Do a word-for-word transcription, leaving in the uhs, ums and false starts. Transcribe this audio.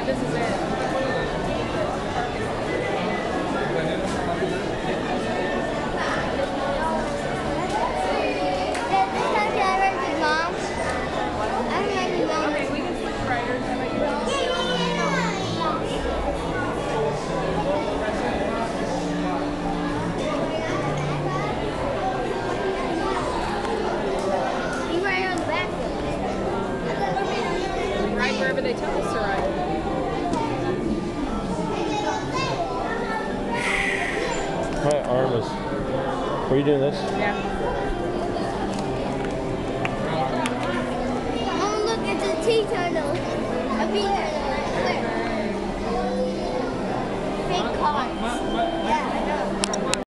this is it. Okay, we can switch riders. I like you. Ride wherever they tell us to ride. My arm is. Were you doing this? Yeah. Oh, look, it's a T turtle. A B turtle. Where? Fake cars. Yeah, I know.